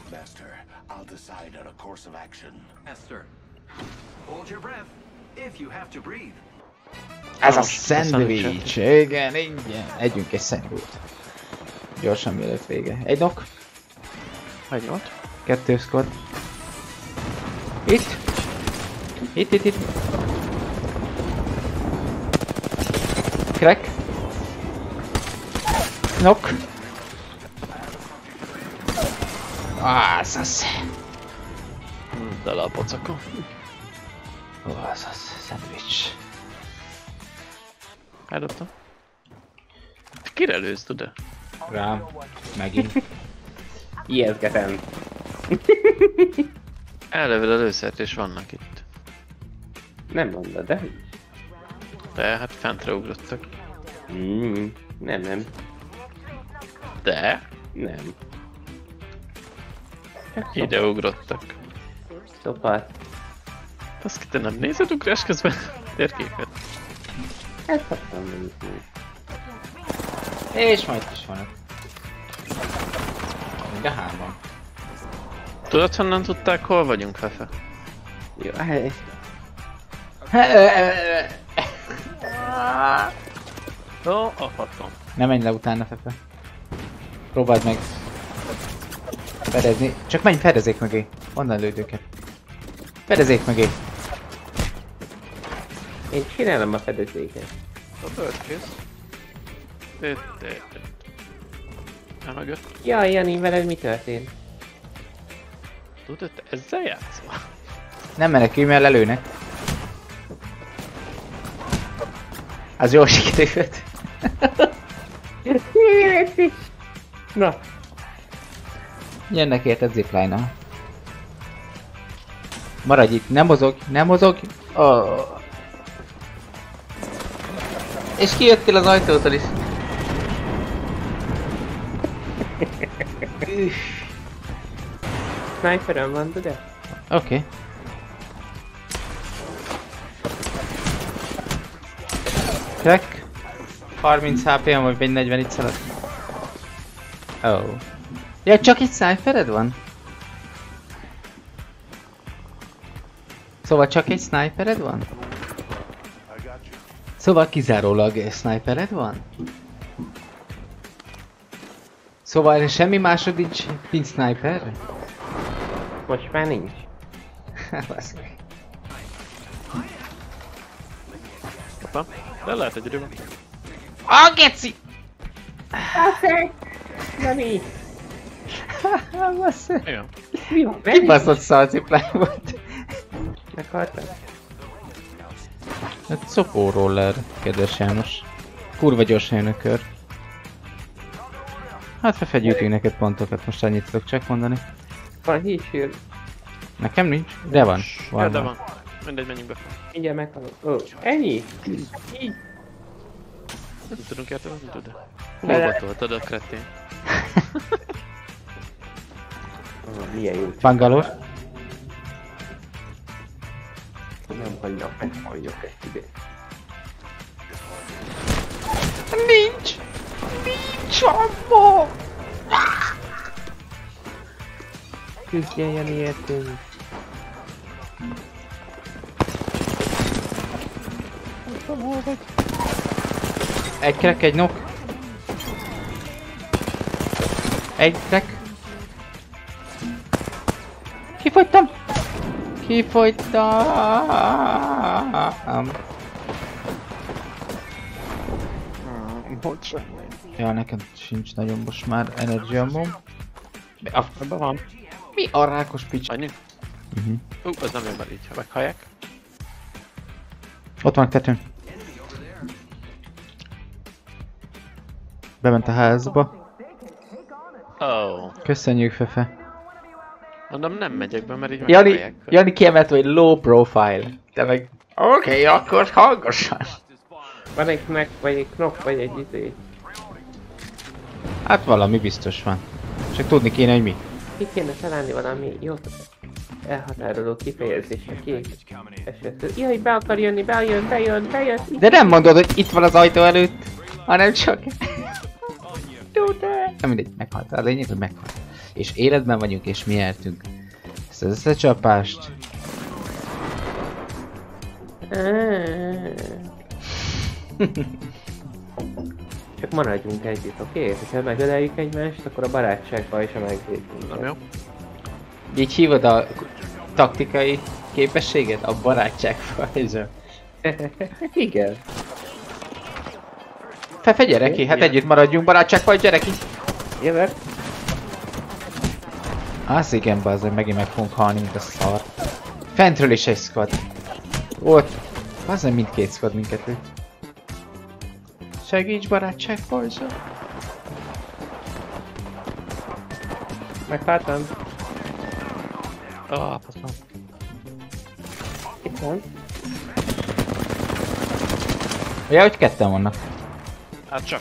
Master, I'll decide on a course of action. Master, hold your breath if you have to breathe. Ez a szendvics! Igen, igen. Együnk egy szendvicsot. Gyorsan mielőtt vége. Egy nok. Egy ott. 2 squad. Itt. Itt. Crack. Nok. Az. Dele a pocakon. Az. Szendvics. Eldobtam. Kire lősz, tudod? Rám. Megint. Ijeszgetem. Ellevel a lőszert és vannak itt. Nem mondod, de... De hát fentre ugrottak. Nem. De? Nem. Ide ugrottak. Szopat. Azt te nem nézed ugrás közben? Térképet. Ezt szoktam nézni. És majd is vannak. De hárman. Tudod honnan tudták, hol vagyunk, Fefe? Jó, Ó, a fatom. Ne menj le utána, Fefe. Próbáld meg fedezni. Csak menj fedezék mögé. Onnan lőd őket. Fedezék mögé. én csinálom a fedezéket. A bőrkész. Itt. Elmögött. Jaj, Jani, veled mi történt? Tudod, te ezzel játszol? Nem menekülj, mert lelőnek. Az jól sikerült. Na, Jönnek érted zipline-nal. Maradj itt, nem mozog. Oh. És kijöttél az ajtótól is. sniperem van, tudod? Oké. Crack. 30 HP-en vagy egy 40 itt szalad. Oh. Ja, csak egy snipered van? Szóval csak egy snipered van? Szóval kizárólag snipered van? Szóval semmi másod nincs, mint sniper? Most már nincs. Basz meg. Hoppá, de lehet egyedül van. A geci! Jani! Basz meg. Igen. Mi van? Kibaszott szalciplány volt. Meghaltam? Hát szopó roller, kedves János. Kurva gyorsan jön a kör. Hát fegyűjtünk neked pontokat, most annyit tudok csak mondani. Van hísűr. Nekem nincs, de van. Ja, de van. Mindegy, menjünk be. Mindjárt meghalok. Ó, ennyi? Így. Nem tudunk érteni, nem tudod. Bele- Hol toltad a kretén? Milyen jó. Bangalore. Nem hagynak, meghalljak ezt ide. Nincs! Nincs abba! Küzdjen, Jani, értünk. Egy crack, egy knock. Egy crack. Kifogytam! Ja, nekem sincs nagyon most már energiamom. Ebben van. Mi a rákos pics? Annyi? Az nem jön be így, ha meghallják. Ott van tetőn. Bement a házba. Oh. Köszönjük, Fefe. Mondom, nem megyek be, mert így meghallják. Jani kiemelt, hogy low profile. Te meg... Oké, akkor hangosan. Van egy meg, vagy egy knock, vagy egy izé. Hát valami biztos van. Csak tudni kéne, hogy mi. Ki kéne találni valami jót elhatároló kifejezést a kék esetről. Jaj, be akar jönni, bejön. De nem mondod, hogy itt van az ajtó előtt, hanem csak... Nem mindegy, meghalt. A lényeg, hogy meghalt. és életben vagyunk, és mi nyertünk. Ezt az összecsapást. Csak maradjunk együtt, oké? Ha megöleljük egymást, akkor a barátságban is a megvédünk. Nem jó? Így hívod a taktikai képességet? A barátság fajza. Igen. Fefe, gyere ki, hát együtt maradjunk, barátság vagy, gyere ki! Jövök. Az igen, bazdmeg, megint meg fogunk halni, mint a szar. Fentről is egy squad. Ott. Bazdmeg mindkét squad minket lő. Segíts, barátság fajza. Meghaltam. Faszom. Itt van. Ja, hogy ketten vannak. Hát csak.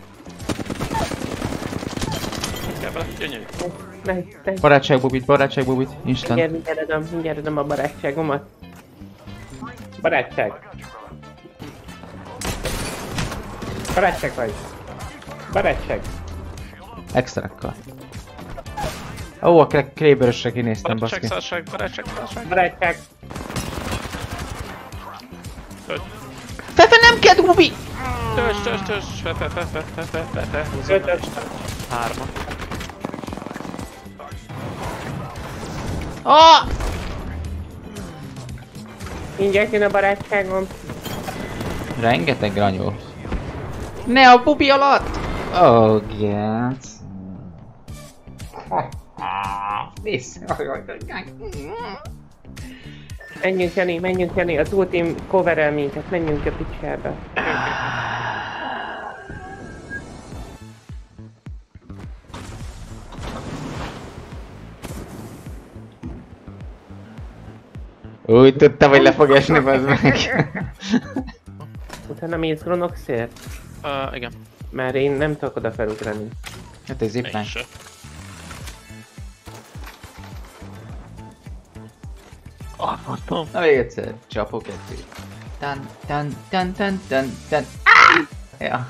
Kell vele, gyönyörű. Megy. Barátság bubit, instant. Mindjárt adom a barátságomat. Barátság. Barátság vagy. Barátság. Extrakkal. Ó, a Kraberösre kinéztem, Barátság, baszki. szarság, barátság, szarság. Barátság. Fefe, nem kell, Bubi! Tös, fe. Húzzam el. Hárma. Ah! Mindjárt jön a barátságom. Rengeteg granyó. Ne a Bubi alatt! Oh, gác. Vissza. Menjünk Jani, az ultim coverel minket, menjünk a picsába. Úgy tudtam, hogy le fog esni, bazd meg. Utána mész Gronoxért? Igen. Mert én nem tudok oda felugrani. Hát ez éppen. Én se. Mondom. Na még egyszer, csapok egyet. Tan. Ja.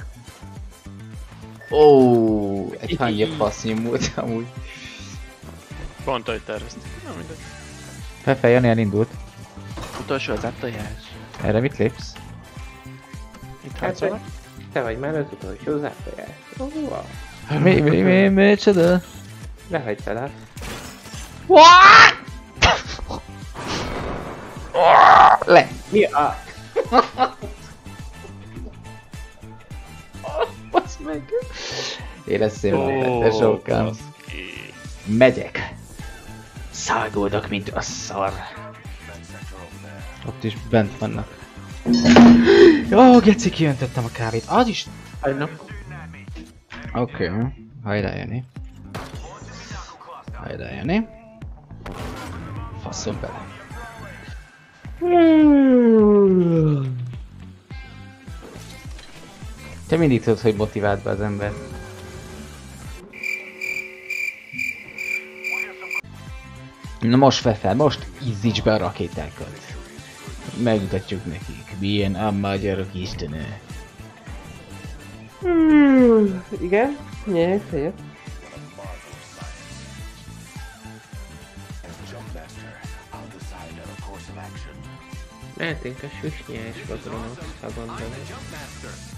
Ó, egy hangja passznyom volt amúgy. Pont ahogy terveztem. Na mindegy. Fefe, Jani elindult. Utolsó az áttojás. Erre mit lépsz? Itt Hát, harcolok. te vagy már az utolsó zárójás. Wow. Micsoda? Lehagytál át. What? Le! Mi a... Basz meg! Érezzél meg, te sokkal. Megyek. Szágódok, mint a szar. Ott is bent vannak. Ó, geci, kijöntöttem a kávét. Az is... Oké. Hajrá, Jani. Faszom bele. Te mindig tudod, hogy motiváld be az ember. Na most Fefe, most izzíts be a rakétákat. Megmutatjuk nekik, milyen a magyarok istene. Igen? Nyerek, vagyok. Mehetünk a süsnyásba, Gronox, ha gondolod.